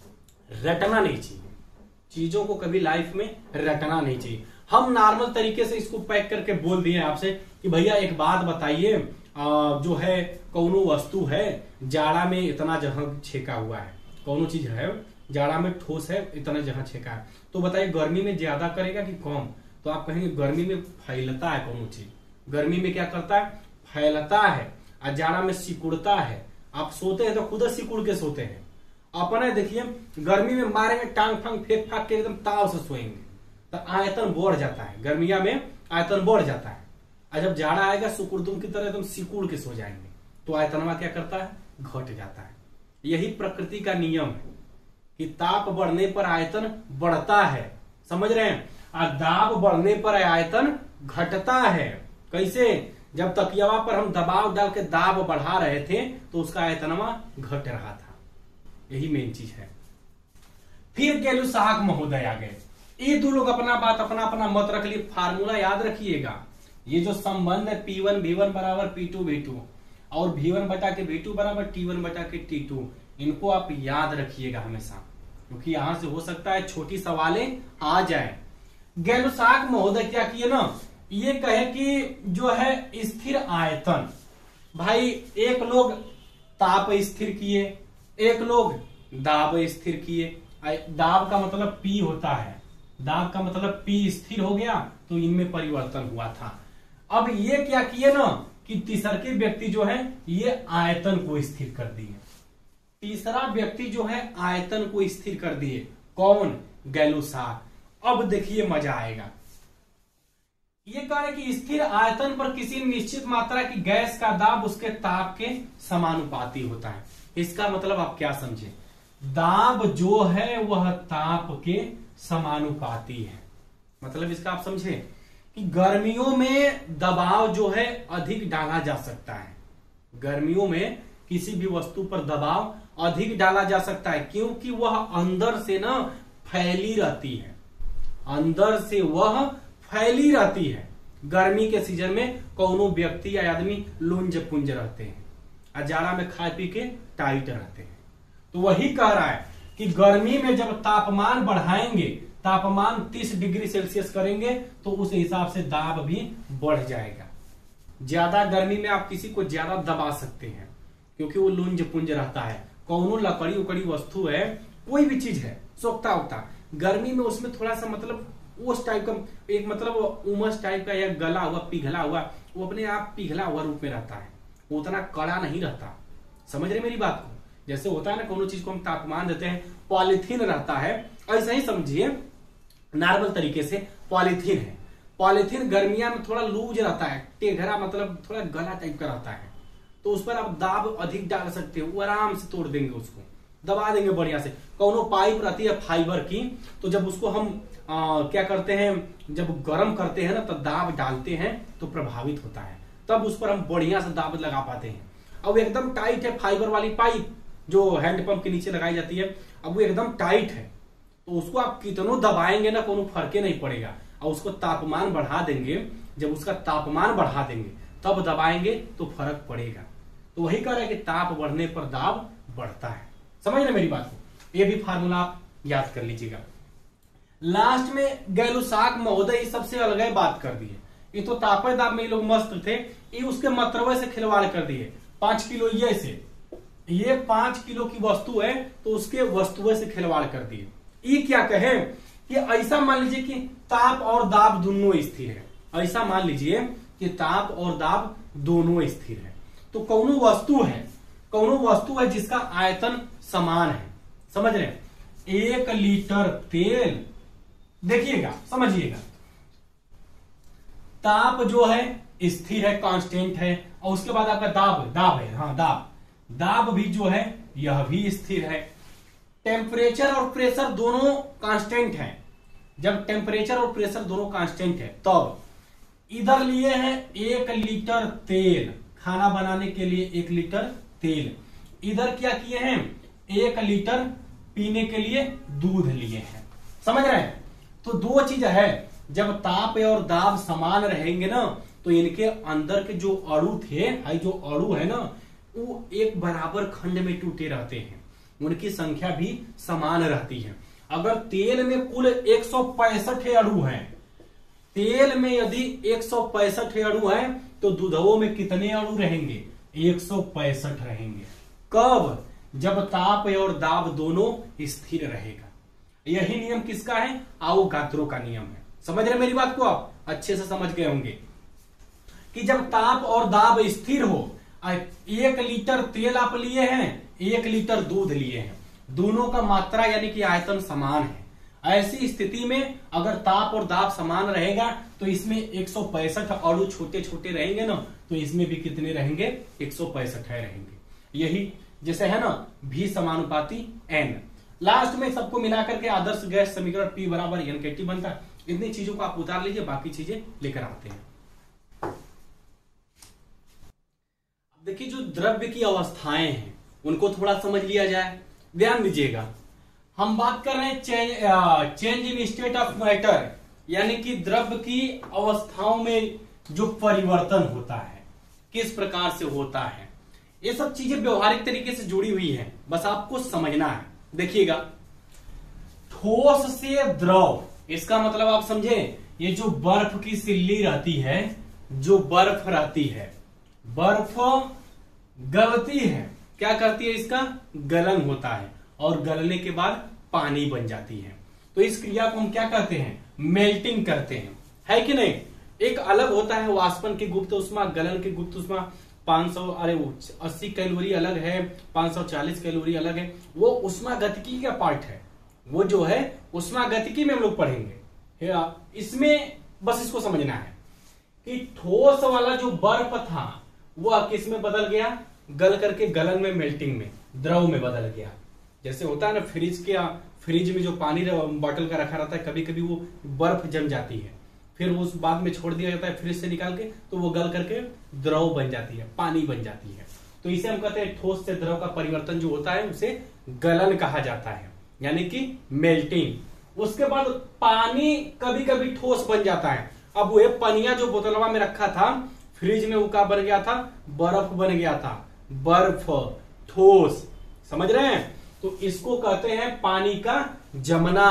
Speaker 1: रटना नहीं चाहिए, चीजों को कभी लाइफ में रटना नहीं चाहिए। हम नॉर्मल तरीके से इसको पैक करके बोल दिए आपसे कि भैया एक बात बताइए, जो है कौनो वस्तु है जाड़ा में इतना जहां छेका हुआ है, कौनो चीज है जाड़ा में ठोस है, इतना जहां छेका है, तो बताइए गर्मी में ज्यादा करेगा कि कम। तो आप कहेंगे गर्मी में फैलता है कौनो चीज, गर्मी में क्या करता है, फैलता है, और जाड़ा में सिकुड़ता है। आप सोते हैं तो खुद सिकुड़ के सोते हैं, अपने देखिए गर्मी में मारेंगे टांग फांग फेंक फाक के एकदम ताव से सोएंगे, तो आयतन बढ़ जाता है, गर्मिया में आयतन बढ़ जाता है। और जब जाड़ा आएगा सुकुड़दुम की तरह एकदम सिकुड़ के सो जाएंगे, तो आयतनमा क्या करता है, घट जाता है। यही प्रकृति का नियम है कि ताप बढ़ने पर आयतन बढ़ता है, समझ रहे हैं, और दाब बढ़ने पर आयतन घटता है। कैसे, जब तकियावा पर हम दबाव डाल के दाब बढ़ा रहे थे तो उसका आयतनमा घट रहा था, यही मेन चीज है। फिर गैलुसाक महोदय आ गए, ये दो लोग अपना बात अपना अपना मत रख लिए। फार्मूला याद रखिएगा, ये जो संबंध है P1 V1 बराबर P2 V2 और V1 बटा के V2 बराबर T1 बटा के T2, इनको आप याद रखिएगा हमेशा, क्योंकि यहां से हो सकता है छोटी सवालें आ जाए। गैलुसाक महोदय क्या किए ना, ये कहे कि जो है स्थिर आयतन, भाई एक लोग ताप स्थिर किए, एक लोग दाब स्थिर किए। दाब का मतलब P होता है, दाब का मतलब P स्थिर हो गया तो इनमें परिवर्तन हुआ था। अब ये क्या किए ना कि तीसरे व्यक्ति जो है ये आयतन को स्थिर कर दिए, तीसरा व्यक्ति जो है आयतन को स्थिर कर दिए, कौन, गैलुसाक। अब देखिए मजा आएगा, ये कहे कि स्थिर आयतन पर किसी निश्चित मात्रा की गैस का दाब उसके ताप के समानुपाती होता है। इसका मतलब आप क्या समझे, दाब जो है वह ताप के समानुपाती है। मतलब इसका आप समझे कि गर्मियों में दबाव जो है अधिक डाला जा सकता है, गर्मियों में किसी भी वस्तु पर दबाव अधिक डाला जा सकता है, क्योंकि वह अंदर से ना फैली रहती है, अंदर से वह फैली रहती है। गर्मी के सीजन में कोनो व्यक्ति या आदमी लुंज पुंज रहते हैं, और जाड़ा में खा पी के टाइट रहते हैं। तो वही कह रहा है कि गर्मी में जब तापमान बढ़ाएंगे तापमान 30 डिग्री सेल्सियस करेंगे तो उस हिसाब से दाब भी बढ़ जाएगा। ज्यादा गर्मी में आप किसी को ज्यादा दबा सकते हैं क्योंकि वो लुंज पुंज रहता है। कौनो लकड़ी उकड़ी वस्तु है, कोई भी चीज है, सोखता होता, गर्मी में उसमें थोड़ा सा मतलब उस टाइप का एक मतलब उमस टाइप का या गला हुआ पिघला हुआ, वो अपने आप पिघला हुआ रूप में रहता है, वो उतना कड़ा नहीं रहता। समझ रहे मेरी बात को? जैसे होता है ना कोनो चीज को हम तापमान देते हैं, पॉलीथीन रहता है, ऐसा ही समझिए नॉर्मल तरीके से पॉलीथीन है। पॉलीथीन गर्मिया में थोड़ा लूज रहता है, टेढ़ा मतलब थोड़ा गला टाइप का रहता है, तो उस पर आप दाब अधिक डाल सकते हो, वो आराम से तोड़ देंगे, उसको दबा देंगे बढ़िया से। कोनो पाइप रहती है फाइबर की, तो जब उसको हम क्या करते हैं, जब गर्म करते हैं ना तब दाब डालते हैं तो प्रभावित होता है, तब उस पर हम बढ़िया से दाब लगा पाते हैं। अब एकदम टाइट है फाइबर वाली पाइप जो हैंडपंप के नीचे लगाई जाती है, अब वो एकदम टाइट है तो उसको आप कितनों दबाएंगे ना कोनो फर्क नहीं पड़ेगा। और उसको तापमान बढ़ा देंगे, जब उसका तापमान बढ़ा देंगे तब दबाएंगे तो फर्क पड़ेगा। तो वही कह रहा है कि ताप बढ़ने पर दाब बढ़ता है। समझ रहे मेरी बात को? ये भी फार्मूला आप याद कर लीजिएगा। लास्ट में गैलुसाक महोदय सबसे अलग बात कर दिए। ये तो तापे दाब में ये लोग मस्त थे, ये उसके मतरवे से खिलवाड़ कर दिए। 5 किलो ये 5 किलो की वस्तु है तो उसके वस्तुएं से खिलवाड़ कर दिए। ये क्या कहे कि ऐसा मान लीजिए कि ताप और दाब दोनों स्थिर है, ऐसा मान लीजिए कि ताप और दाब दोनों स्थिर है, तो कौनो वस्तु है जिसका आयतन समान है। समझ रहे हैं? 1 लीटर तेल, देखिएगा समझिएगा, ताप जो है स्थिर है, कांस्टेंट है, और उसके बाद आपका दाब है, हाँ दाब भी जो है यह भी स्थिर है। टेम्परेचर और प्रेशर दोनों कांस्टेंट हैं। जब टेम्परेचर और प्रेशर दोनों कांस्टेंट है तब इधर लिए हैं 1 लीटर तेल, खाना बनाने के लिए 1 लीटर तेल, इधर क्या किए हैं 1 लीटर पीने के लिए दूध लिए हैं। समझ रहे हैं? तो दो चीज है, जब ताप और दाब समान रहेंगे ना तो इनके अंदर के जो अणु थे, जो अणु है ना, वो एक बराबर खंड में टूटे रहते हैं, उनकी संख्या भी समान रहती है। अगर तेल में कुल 165 अणु हैं, तेल में यदि 165 अणु हैं तो दूधवों में कितने अणु रहेंगे? 165 रहेंगे। कब? जब ताप और दाब दोनों स्थिर रहेगा। यही नियम किसका है? आवोगाद्रो का नियम है। समझ रहे मेरी बात को? आप अच्छे से समझ गए होंगे कि जब ताप और दाब स्थिर हो, 1 लीटर तेल आप लिए हैं, 1 लीटर दूध लिए हैं, दोनों का मात्रा यानी कि आयतन समान है। ऐसी स्थिति में अगर ताप और दाब समान रहेगा तो इसमें 165 अणु छोटे छोटे रहेंगे ना, तो इसमें भी कितने रहेंगे? 165 रहेंगे। यही जैसे है ना V समानुपाती N। लास्ट में सबको मिलाकर के आदर्श गैस समीकरण P बराबर NKT बनता है। इतनी चीजों को आप उतार लीजिए, बाकी चीजें लेकर आते हैं। देखिए जो द्रव्य की अवस्थाएं हैं उनको थोड़ा समझ लिया जाए। ध्यान दीजिएगा, हम बात कर रहे हैं change in state of matter, यानी कि द्रव्य की अवस्थाओं में जो परिवर्तन होता है किस प्रकार से होता है। ये सब चीजें व्यवहारिक तरीके से जुड़ी हुई हैं, बस आपको समझना है। देखिएगा, ठोस से द्रव, इसका मतलब आप समझे, ये जो बर्फ की सिल्ली रहती है, जो बर्फ रहती है, बर्फ गलती है, क्या करती है? इसका गलन होता है और गलने के बाद पानी बन जाती है। तो इस क्रिया को हम क्या कहते हैं? मेल्टिंग कहते हैं, है कि नहीं? एक अलग होता है वाष्पन की गुप्त उष्मा, गलन की गुप्त उष्मा। 80 कैलोरी अलग है, 540 कैलोरी अलग है। वो उष्मा गतिकी का पार्ट है, वो जो है उष्मा गतिकी में हम लोग पढ़ेंगे। इसमें बस इसको समझना है कि ठोस वाला जो बर्फ था वो किस में बदल गया? गल करके गलन में, मेल्टिंग में, द्रव में बदल गया। जैसे होता है ना फ्रिज में जो पानी बॉटल का रखा रहता है, कभी कभी वो बर्फ जम जाती है, फिर उस बाद में छोड़ दिया जाता है फ्रिज से निकाल के, तो वो गल करके द्रव बन जाती है, पानी बन जाती है। तो इसे हम कहते हैं ठोस से द्रव का परिवर्तन जो होता है उसे गलन कहा जाता है, यानी कि मेल्टिंग। उसके बाद पानी कभी कभी ठोस बन जाता है। अब वो पनिया जो बोतलवा में रखा था फ्रिज में, वो क्या बन गया था? बर्फ बन गया था, बर्फ, ठोस। समझ रहे हैं? तो इसको कहते हैं पानी का जमना,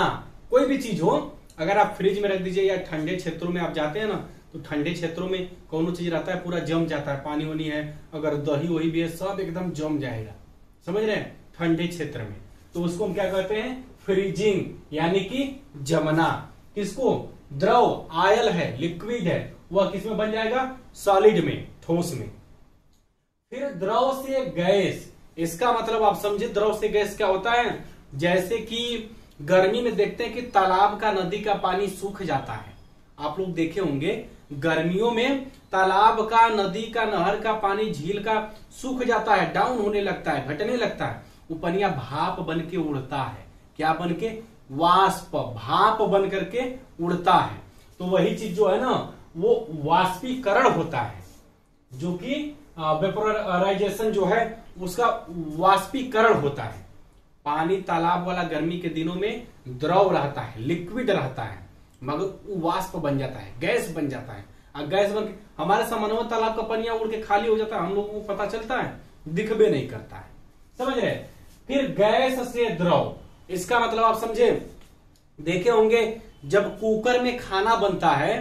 Speaker 1: कोई भी चीज हो, अगर आप फ्रिज में रख दीजिए या ठंडे क्षेत्रों में आप जाते हैं ना, तो ठंडे क्षेत्रों में कौन चीज रहता है, पूरा जम जाता है, पानी वानी है, अगर दही वही भी है, सब एकदम जम जाएगा, समझ रहे हैं, ठंडे क्षेत्र में। तो उसको हम क्या कहते हैं, फ्रीजिंग, यानी कि जमना। किसको, द्रव, आयल है, लिक्विड है, वह किसमें बन जाएगा, सॉलिड में, ठोस में। फिर द्रव से गैस, इसका मतलब आप समझे, द्रव से गैस क्या होता है, जैसे कि गर्मी में देखते हैं कि तालाब का, नदी का पानी सूख जाता है। आप लोग देखे होंगे गर्मियों में तालाब का, नदी का, नहर का पानी, झील का सूख जाता है, डाउन होने लगता है, घटने लगता है, वो पनिया भाप बन के उड़ता है। क्या बन के, वाष्प, भाप बन करके उड़ता है। तो वही चीज जो है ना, वो वाष्पीकरण होता है, जो कि वेपोराइजेशन जो है उसका वाष्पीकरण होता है। पानी तालाब वाला गर्मी के दिनों में द्रव रहता है, लिक्विड रहता है, मगर वाष्प बन जाता है, गैस बन जाता है। और गैस बन के हमारे समनवा तालाब का पानी उड़ के खाली हो जाता है, हम लोगों को पता चलता है, दिखबे नहीं करता है, समझ रहे। फिर गैस से द्रव, इसका मतलब आप समझे, देखे होंगे जब कुकर में खाना बनता है,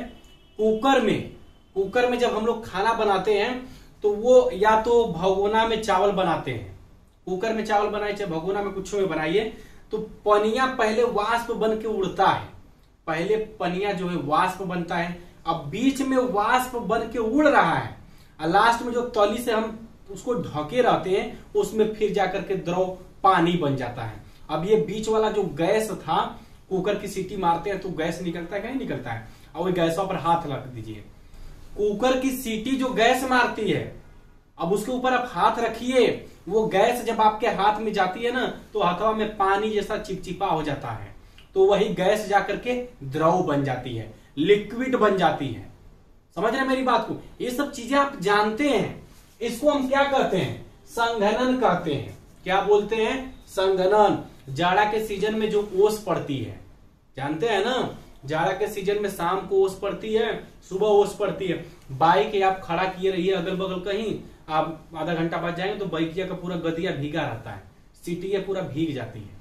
Speaker 1: कुकर में जब हम लोग खाना बनाते हैं तो वो या तो भगोना में चावल बनाते हैं, कुकर में चावल बनाए चाहे भगोना में कुछ में बनाइए, तो पनिया पहले वाष्प बन के उड़ता है, पहले पनिया जो है वाष्प बनता है, अब बीच में वाष्प बन के उड़ रहा है, और लास्ट में जो तली से हम उसको ढके रहते हैं उसमें फिर जाकर के द्रव पानी बन जाता है। अब ये बीच वाला जो गैस था, कुकर की सीटी मारते हैं तो गैस निकलता है, कहीं निकलता है, और वही गैसों पर हाथ रख दीजिए, कुकर की सीटी जो गैस मारती है, अब उसके ऊपर आप हाथ रखिए, वो गैस जब आपके हाथ में जाती है ना, तो हथवा में पानी जैसा चिपचिपा हो जाता है, तो वही गैस जाकर के द्रव बन जाती है, लिक्विड बन जाती है। समझ रहे मेरी बात को, ये सब चीजें आप जानते हैं। इसको हम क्या कहते हैं, संघनन कहते हैं। क्या बोलते हैं, संघनन। जाड़ा के सीजन में जो ओस पड़ती है, जानते हैं ना, जाड़ा के सीजन में शाम को ओस पड़ती है, सुबह ओस पड़ती है। बाइक आप खड़ा किए रहिए अगल बगल कहीं, आप आधा घंटा बाद जाएंगे तो बाइकिया का पूरा गदिया भीगा रहता है, सीटियां पूरा भीग जाती है,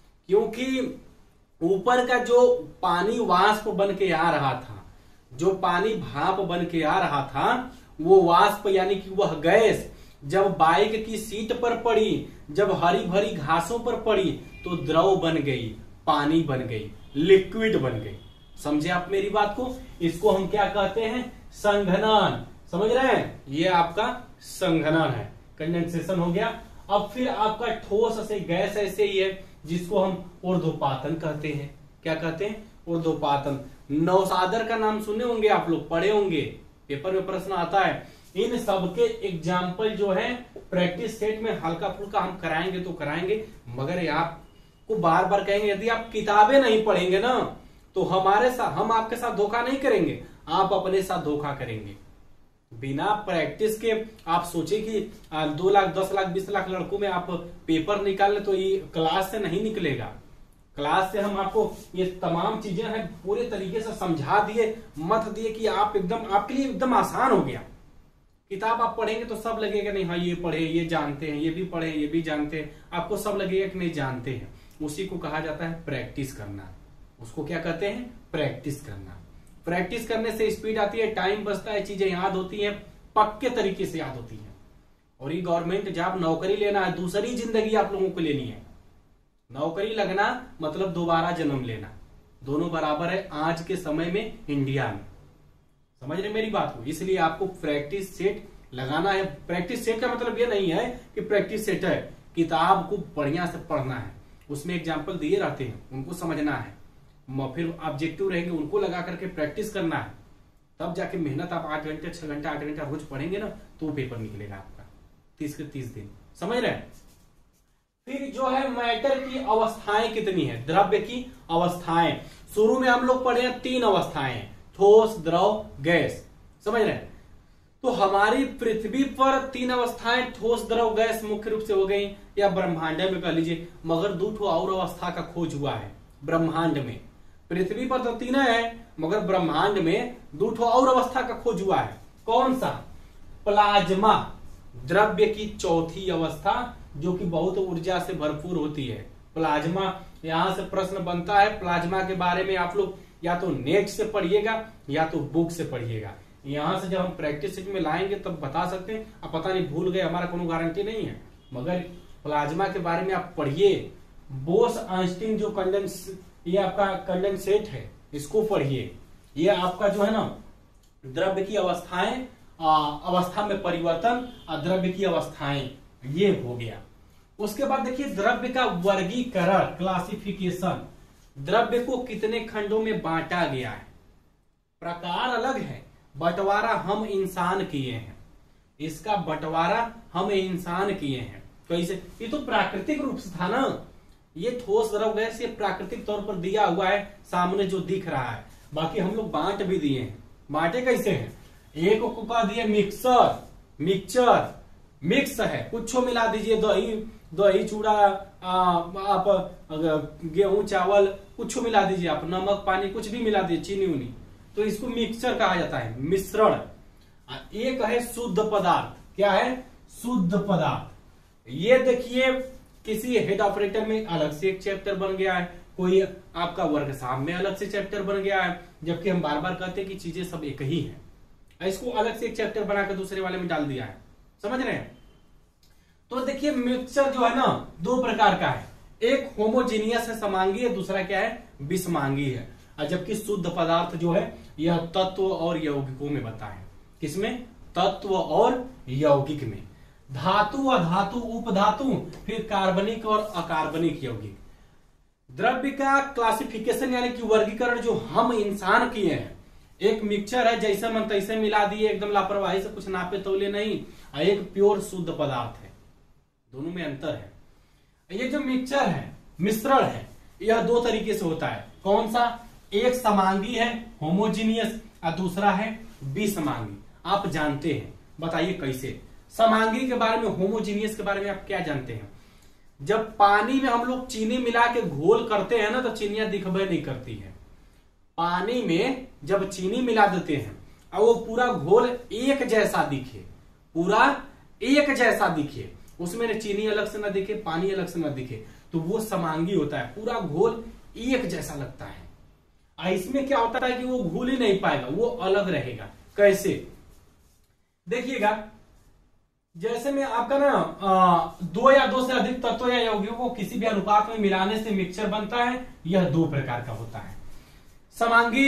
Speaker 1: क्योंकि ऊपर का जो पानी वाष्प बन के आ रहा था, जो पानी भाप बन के आ रहा था, वो वाष्प यानी कि वह गैस जब बाइक की सीट पर पड़ी, जब हरी भरी घासों पर पड़ी, तो द्रव बन गई, पानी बन गई, लिक्विड बन गई। समझे आप मेरी बात को, इसको हम क्या कहते हैं, संघनन। समझ रहे हैं, ये आपका संघनन है, कंडेंसेशन हो गया। अब फिर आपका ठोस से गैस ऐसे ही है, जिसको हम ऊर्ध्वपातन कहते हैं। क्या कहते हैं, ऊर्ध्वपातन। नौसादर का नाम सुने होंगे आप लोग, पढ़े होंगे, पेपर में प्रश्न आता है। इन सबके एग्जाम्पल जो है प्रैक्टिस सेट में हल्का फुल्का हम कराएंगे तो कराएंगे, मगर आपको बार बार कहेंगे, यदि आप किताबें नहीं पढ़ेंगे ना, तो हमारे साथ, हम आपके साथ धोखा नहीं करेंगे, आप अपने साथ धोखा करेंगे। बिना प्रैक्टिस के आप सोचे कि 2 लाख 10 लाख 20 लाख लड़कों में आप पेपर निकाल ले, तो ये क्लास से नहीं निकलेगा। क्लास से हम आपको ये तमाम चीजें हैं पूरे तरीके से समझा दिए, मत दिए कि आप एकदम, आपके लिए एकदम आसान हो गया। किताब आप पढ़ेंगे तो सब लगेगा नहीं हाँ ये पढ़े, ये जानते हैं, ये भी पढ़े, ये भी जानते हैं, आपको सब लगेगा कि नहीं जानते हैं। उसी को कहा जाता है प्रैक्टिस करना। उसको क्या कहते हैं, प्रैक्टिस करना। प्रैक्टिस करने से स्पीड आती है, टाइम बचता है, चीजें याद होती हैं, पक्के तरीके से याद होती हैं। और ये गवर्नमेंट जॉब, नौकरी लेना है, दूसरी जिंदगी आप लोगों को लेनी है। नौकरी लगना मतलब दोबारा जन्म लेना, दोनों बराबर है आज के समय में इंडिया में। समझ रहे मेरी बात को, इसलिए आपको प्रैक्टिस सेट लगाना है। प्रैक्टिस सेट का मतलब ये नहीं है कि प्रैक्टिस सेट है, किताब को बढ़िया से पढ़ना है, उसमें एग्जाम्पल दिए रहते हैं, उनको समझना है, फिर ऑब्जेक्टिव रहेंगे, उनको लगा करके प्रैक्टिस करना है, तब जाके मेहनत। आप 8 घंटे 6 घंटा 8 घंटा रोज पढ़ेंगे ना, तो पेपर निकलेगा आपका 30 के 30 दिन। समझ रहे हैं। फिर जो है मैटर की अवस्थाएं कितनी है, द्रव्य की अवस्थाएं। शुरू में हम लोग पढ़े हैं 3 अवस्थाएं, ठोस, द्रव, गैस। समझ रहे हैं। तो हमारी पृथ्वी पर 3 अवस्थाएं, ठोस, द्रव, गैस मुख्य रूप से हो गई, या ब्रह्मांड में कह लीजिए, मगर 2 और अवस्था का खोज हुआ है ब्रह्मांड में। पृथ्वी पर तो 3 है, मगर ब्रह्मांड में 2 और अवस्था का खोज हुआ है। कौन सा, प्लाज्मा, द्रव्य की चौथी अवस्था, जो कि बहुत ऊर्जा से भरपूर होती है। प्लाज्मा यहां से प्रश्न बनता है प्लाज्मा के बारे में। आप लोग या तो नेट से पढ़िएगा या तो बुक से पढ़िएगा। यहां से जब हम प्रैक्टिस में लाएंगे तब बता सकते हैं। अब पता नहीं भूल गए, हमारा कोनो गारंटी नहीं है, मगर प्लाज्मा के बारे में आप पढ़िए। बोस आइंस्टीन जो ये आपका कंडेंसेट है, इसको पढ़िए। ये आपका जो है ना द्रव्य की अवस्थाएं, अवस्था में परिवर्तन और द्रव्य की अवस्थाएं, ये हो गया। उसके बाद देखिए द्रव्य का वर्गीकरण, क्लासिफिकेशन। द्रव्य को कितने खंडों में बांटा गया है, प्रकार अलग है, बंटवारा हम इंसान किए हैं। इसका बंटवारा हम इंसान किए हैं। कैसे? ये तो प्राकृतिक रूप से था ना, ये ठोस द्रव गैस ये प्राकृतिक तौर पर दिया हुआ है, सामने जो दिख रहा है। बाकी हम लोग बांट भी दिए हैं। बांटे कैसे हैं? एक को कह दिए मिक्सचर, मिक्स है, कुछ मिला दीजिए, दही चूड़ा, आप गेहूं चावल कुछ मिला दीजिए, आप नमक पानी कुछ भी मिला दीजिए, चीनी उनी, तो इसको मिक्सचर कहा जाता है, मिश्रण। एक है शुद्ध पदार्थ। क्या है? शुद्ध पदार्थ। ये देखिए किसी हेड ऑपरेटर में अलग से एक चैप्टर बन गया है, कोई आपका वर्कशॉप में अलग से चैप्टर बन गया है, जबकि हम बार बार कहते हैं कि चीजें सब एक ही है। इसको अलग से एक चैप्टर बनाकर दूसरे वाले में डाल दिया है। समझ रहे हैं? तो देखिए मिक्सचर जो है ना दो प्रकार का है, एक होमोजीनियस है, समांगी है, दूसरा क्या है? विषमांगी है। और जबकि शुद्ध पदार्थ जो है यह तत्व और यौगिकों में बनता है। किसमें? तत्व और यौगिक में। धातु, अधातु, उपधातु, फिर कार्बनिक और अकार्बनिक यौगिक। द्रव्य का क्लासिफिकेशन यानी कि वर्गीकरण जो हम इंसान किए हैं। एक मिक्सचर है, जैसे मन तैसे मिला दिए, एकदम लापरवाही से कुछ नापे तौले नहीं, और एक प्योर शुद्ध पदार्थ है। दोनों में अंतर है। ये जो मिक्सचर है, मिश्रण है, यह दो तरीके से होता है। कौन सा? एक समांगी है, होमोजीनियस, और दूसरा है विषमांगी। आप जानते हैं, बताइए कैसे? समांगी के बारे में, होमोजीनियस के बारे में आप क्या जानते हैं? जब पानी में हम लोग चीनी मिला के घोल करते हैं ना, तो चीनियां दिखबे नहीं करती है। पानी में जब चीनी मिला देते हैं और वो पूरा घोल एक जैसा दिखे, पूरा एक जैसा दिखे, उसमें चीनी अलग से ना दिखे, पानी अलग से ना दिखे, तो वो समांगी होता है। पूरा घोल एक जैसा लगता है। और इसमें क्या होता है कि वो घुल ही नहीं पाएगा, वो अलग रहेगा। कैसे? देखिएगा, जैसे में आपका ना दो या दो से अधिक तत्व या यौगिकों को किसी भी अनुपात में मिलाने से मिक्सचर बनता है। यह दो प्रकार का होता है। समांगी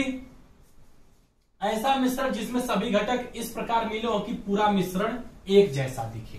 Speaker 1: ऐसा मिश्रण जिसमें सभी घटक इस प्रकार मिले हो कि पूरा मिश्रण एक जैसा दिखे।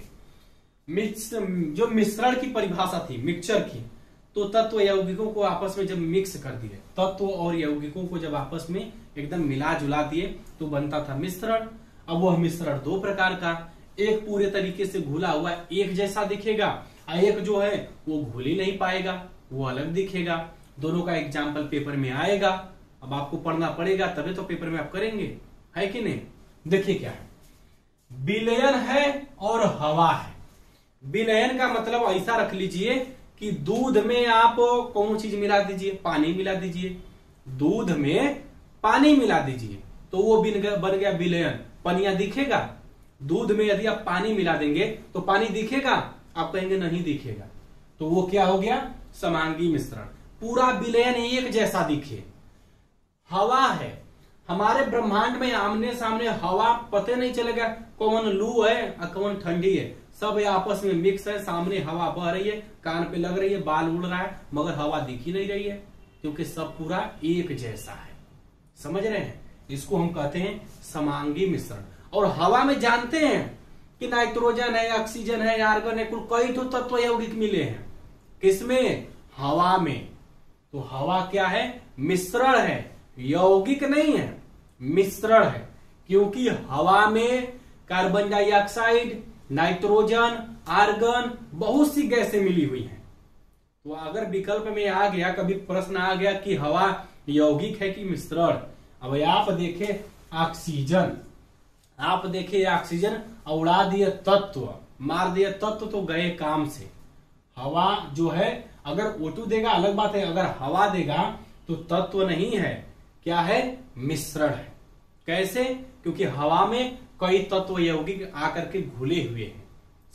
Speaker 1: जो मिश्रण की परिभाषा थी मिक्सचर की, तो तत्व यौगिकों को आपस में जब मिक्स कर दिए, तत्व और यौगिकों को जब आपस में एकदम मिला जुला दिए, तो बनता था मिश्रण। अब वह मिश्रण दो प्रकार का, एक पूरे तरीके से घुला हुआ एक जैसा दिखेगा, और एक जो है वो घुल ही नहीं पाएगा, वो अलग दिखेगा। दोनों का एग्जाम्पल पेपर में आएगा। अब आपको पढ़ना पड़ेगा, तभी तो पेपर में आप करेंगे, है कि नहीं? देखिए क्या है, विलयन है और हवा है। विलयन का मतलब ऐसा रख लीजिए कि दूध में आप कौन चीज मिला दीजिए? पानी मिला दीजिए। दूध में पानी मिला दीजिए तो वो बन गया विलयन। पनिया दिखेगा? दूध में यदि आप पानी मिला देंगे तो पानी दिखेगा? आप कहेंगे नहीं दिखेगा। तो वो क्या हो गया? समांगी मिश्रण। पूरा विलयन एक जैसा दिखे। हवा है, हमारे ब्रह्मांड में आमने सामने हवा पता नहीं चलेगा कौन लू है और कौन ठंडी है, सब आपस में मिक्स है। सामने हवा बह रही है, कान पे लग रही है, बाल उड़ रहा है, मगर हवा दिख ही नहीं रही है, क्योंकि सब पूरा एक जैसा है। समझ रहे हैं? इसको हम कहते हैं समांगी मिश्रण। और हवा में जानते हैं कि नाइट्रोजन है, ऑक्सीजन है, आर्गन है, कुल कई तो तत्व यौगिक मिले हैं। किसमें? हवा में। तो हवा क्या है? मिश्रण है, यौगिक नहीं है, मिश्रण है। क्योंकि हवा में कार्बन डाइऑक्साइड, नाइट्रोजन, आर्गन, बहुत सी गैसें मिली हुई हैं। तो अगर विकल्प में आ गया, कभी प्रश्न आ गया कि हवा यौगिक है कि मिश्रण, अब आप देखें ऑक्सीजन, आप देखिए ऑक्सीजन उड़ा दिए तत्व, मार दिए तत्व तो गए काम से। हवा जो है अगर O2 देगा अलग बात है, अगर हवा देगा तो तत्व नहीं है, क्या है? मिश्रण है। कैसे? क्योंकि हवा में कई तत्व यौगिक आकर के घुले हुए हैं।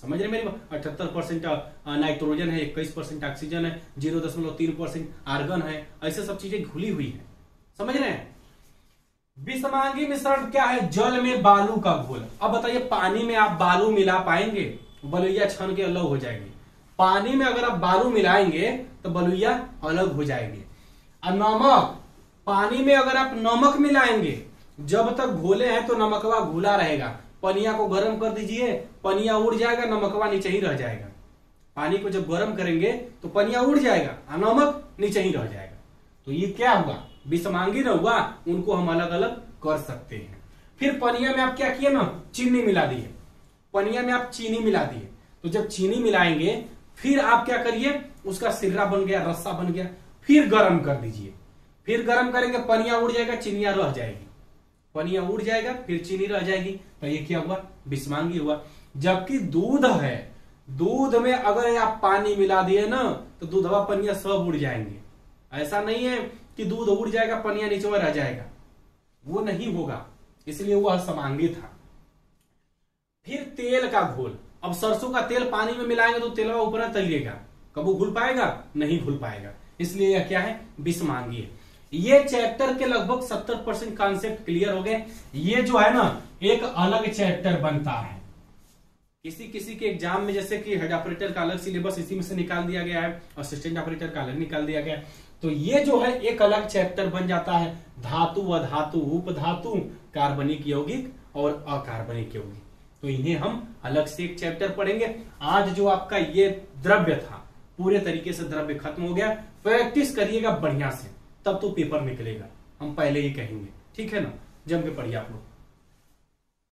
Speaker 1: समझ रहे मेरी बात? 78% नाइट्रोजन है, 21% ऑक्सीजन है, 0.3% आर्गन है, ऐसे सब चीजें घुली हुई है। समझ रहे हैं? विषमांगी मिश्रण क्या है? जल में बालू का घोल। अब बताइए, पानी में आप बालू मिला पाएंगे? बलुइया छन के अलग हो जाएगी। पानी में अगर आप बालू मिलाएंगे तो बलुइया अलग हो जाएगी। और नमक, पानी में अगर आप नमक मिलाएंगे, जब तक घोले हैं तो नमकवा घुला रहेगा। पनिया को गर्म कर दीजिए, पनिया उड़ जाएगा, नमकवा नीचे ही रह जाएगा। पानी को जब गर्म करेंगे तो पनिया उड़ जाएगा और नमक नीचे ही रह जाएगा। तो ये क्या हुआ? विषमांगी न हुआ। उनको हम अलग अलग कर सकते हैं। फिर पनिया में आप क्या किए ना, चीनी मिला दिए। पनिया में आप चीनी मिला दिए, तो जब चीनी मिलाएंगे फिर आप क्या करिए, उसका सिर्रा बन गया, रस्सा बन गया, फिर गर्म कर दीजिए। फिर गर्म करेंगे, पनिया उड़ जाएगा, चीनिया रह जाएगी। पनिया उड़ जाएगा, फिर चीनी रह जाएगी। तो ये क्या हुआ? विषमांगी हुआ। जबकि दूध है, दूध में अगर आप पानी मिला दिए ना तो दूधवा पनिया सब उड़ जाएंगे। ऐसा नहीं है कि दूध उड़ जाएगा, पनिया नीचे रह जाएगा, वो नहीं होगा, इसलिए वह समांगी था। फिर तेल का घोल। अब सरसों का तेल पानी में मिलाएंगे तो तेलवा ऊपर तलिएगा, कब वो घुल पाएगा? नहीं घुल पाएगा। इसलिए यह क्या है? विषमांगी है। ये चैप्टर के लगभग 70% कॉन्सेप्ट क्लियर हो गए। ये जो है ना, एक अलग चैप्टर बनता है। किसी किसी के एग्जाम में, जैसे कि हेड ऑपरेटर का अलग सिलेबस इसी में से निकाल दिया गया है, असिस्टेंट ऑपरेटर का अलग निकाल दिया गया है। तो ये जो है एक अलग चैप्टर बन जाता है। धातु, अधातु, उपधातु, कार्बनिक यौगिक और अकार्बनिक यौगिक। तो इन्हें हम अलग से एक चैप्टर पढ़ेंगे। आज जो आपका ये द्रव्य था, पूरे तरीके से द्रव्य खत्म हो गया। प्रैक्टिस करिएगा बढ़िया से, तब तो पेपर निकलेगा, हम पहले ही कहेंगे। ठीक है ना? जम के पढ़िए आप लोग।